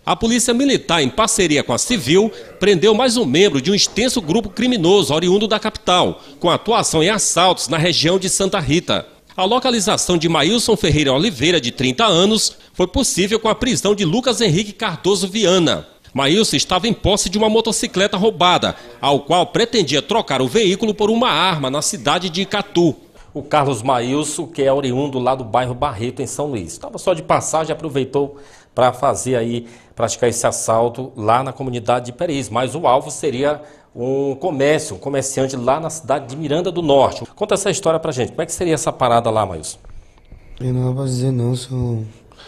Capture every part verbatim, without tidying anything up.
A Polícia Militar, em parceria com a Civil, prendeu mais um membro de um extenso grupo criminoso oriundo da capital, com atuação em assaltos na região de Santa Rita. A localização de Maílson Ferreira Oliveira, de trinta anos, foi possível com a prisão de Lucas Henrique Cardoso Viana. Maílson estava em posse de uma motocicleta roubada, ao qual pretendia trocar o veículo por uma arma na cidade de Icatu. O Carlos Maílson, que é oriundo lá do bairro Barreto, em São Luís, estava só de passagem, aproveitou para fazer aí, praticar esse assalto lá na comunidade de Peris. Mas o alvo seria um comércio, um comerciante lá na cidade de Miranda do Norte. Conta essa história pra gente. Como é que seria essa parada lá, Maílson? Eu não vou dizer não, sou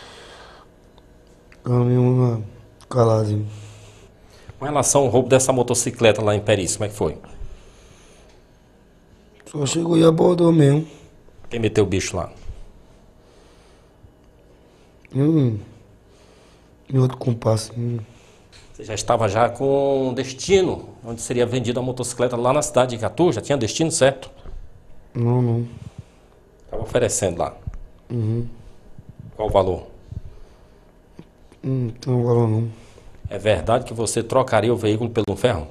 uma calada. Com relação ao roubo dessa motocicleta lá em Peris, como é que foi? Só chegou e abordou mesmo. Quem meteu o bicho lá? Eu, em outro compasso. Você já estava já com destino, onde seria vendida a motocicleta lá na cidade de Icatu? Já tinha destino, certo? Não, não. Estava oferecendo lá. Uhum. Qual o valor? Não tem valor não. É verdade que você trocaria o veículo pelo ferro?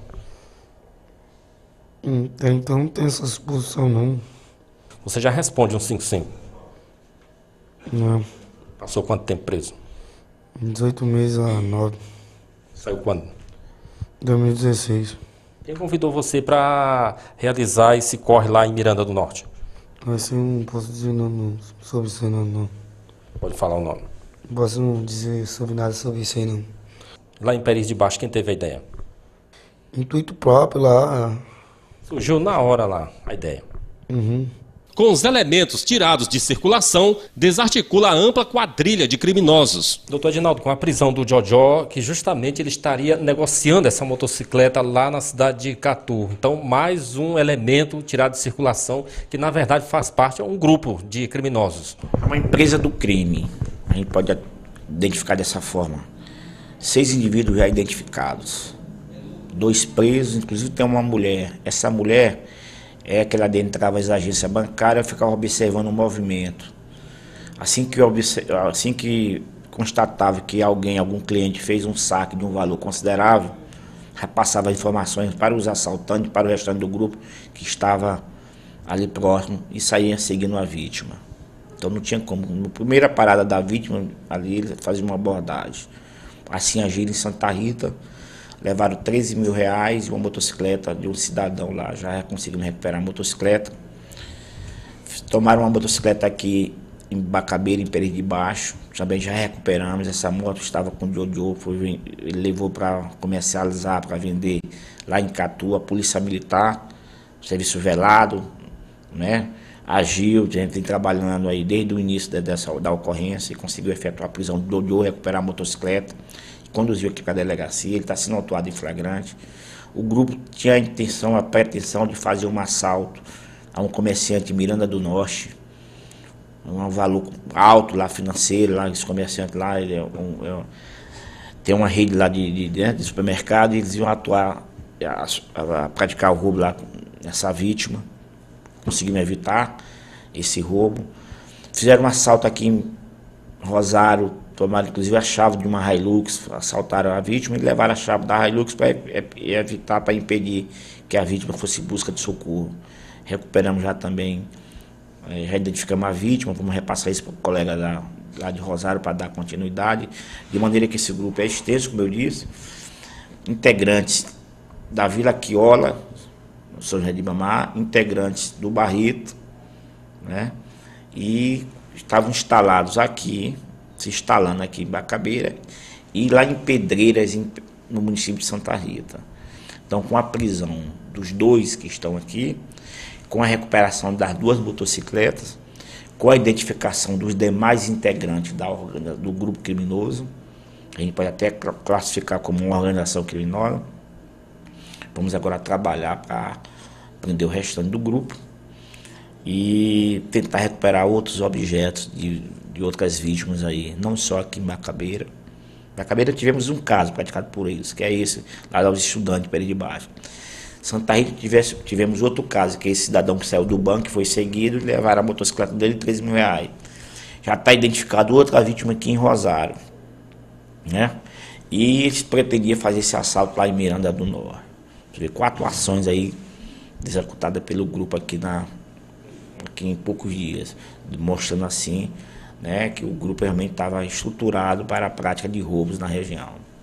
Hum, então não tem essa suposição não. Você já responde um cinco cinco? Não. Passou quanto tempo preso? dezoito meses a nove. Saiu quando? dois mil e dezesseis. Quem convidou você para realizar esse corre lá em Miranda do Norte? Mas eu não posso dizer não, não sobre isso não, não. Pode falar o nome. Não posso não dizer sobre nada sobre isso aí não. Lá em Peris de Baixo, quem teve a ideia? Intuito próprio lá. Surgiu na hora lá a ideia. Uhum. Com os elementos tirados de circulação, desarticula a ampla quadrilha de criminosos. Doutor Edinaldo, com a prisão do Jojó, que justamente ele estaria negociando essa motocicleta lá na cidade de Icatu. Então, mais um elemento tirado de circulação, que na verdade faz parte de um grupo de criminosos. É uma empresa do crime. A gente pode identificar dessa forma. Seis indivíduos já identificados. Dois presos, inclusive tem uma mulher. Essa mulher é que ela adentrava as agências bancárias e ficava observando o movimento. Assim que, assim que constatava que alguém, algum cliente fez um saque de um valor considerável, repassava informações para os assaltantes, para o restante do grupo que estava ali próximo e saía seguindo a vítima. Então não tinha como. Na primeira parada da vítima, ali ele fazia uma abordagem. Assim agiram em Santa Rita. Levaram treze mil reais e uma motocicleta de um cidadão lá. Já conseguimos recuperar a motocicleta. Tomaram uma motocicleta aqui em Bacabeira, em Peris de Baixo. Também já recuperamos. Essa moto estava com o Jojo. Foi, ele levou para comercializar, para vender lá em Icatu. A Polícia Militar, serviço velado, né? Agiu, a gente vem trabalhando aí desde o início dessa, da ocorrência e conseguiu efetuar a prisão do Jojo, recuperar a motocicleta. Conduziu aqui para a delegacia, ele está sendo autuado em flagrante. O grupo tinha a intenção, a pretensão de fazer um assalto a um comerciante em Miranda do Norte, um valor alto lá financeiro, lá esse comerciante lá, ele é um, é um, tem uma rede lá de, de, de, de supermercado, e eles iam atuar, a, a, a praticar o roubo lá nessa vítima. Conseguimos evitar esse roubo. Fizeram um assalto aqui em Rosário, tomaram inclusive a chave de uma Hilux, assaltaram a vítima e levaram a chave da Hilux para evitar, para impedir que a vítima fosse em busca de socorro. Recuperamos já também, já identificamos a vítima, vamos repassar isso para o colega lá, lá de Rosário para dar continuidade, de maneira que esse grupo é extenso, como eu disse, integrantes da Vila Quiola, São José de Ibamar, integrantes do Barreto, né? E estavam instalados aqui, se instalando aqui em Bacabeira e lá em Pedreiras, em, no município de Santa Rita. Então, com a prisão dos dois que estão aqui, com a recuperação das duas motocicletas, com a identificação dos demais integrantes da, do grupo criminoso, a gente pode até classificar como uma organização criminosa, vamos agora trabalhar para prender o restante do grupo e tentar recuperar outros objetos de, de outras vítimas aí, não só aqui em Bacabeira. Em Bacabeira tivemos um caso praticado por eles, que é esse, lá dos estudantes de Peris de Baixo. Santa Rita tivesse, tivemos outro caso, que é esse cidadão que saiu do banco, que foi seguido e levaram a motocicleta dele treze mil reais. Já está identificado outra vítima aqui em Rosário, né? E eles pretendiam fazer esse assalto lá em Miranda do Norte. Você vê quatro ações aí executadas pelo grupo aqui, na, aqui em poucos dias, mostrando assim, né, que o grupo realmente estava estruturado para a prática de roubos na região.